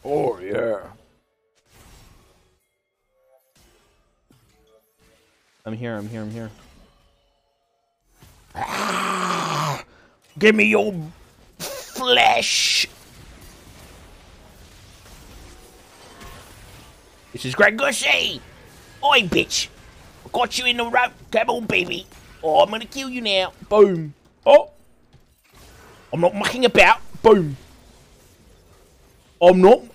Oh, yeah. I'm here, I'm here, I'm here. Ah, give me your flesh. This is GRAGAS. Oi, bitch. I got you in the rope. Come on, baby. Oh, I'm gonna kill you now. Boom. Oh. I'm not mucking about. Boom. I'm not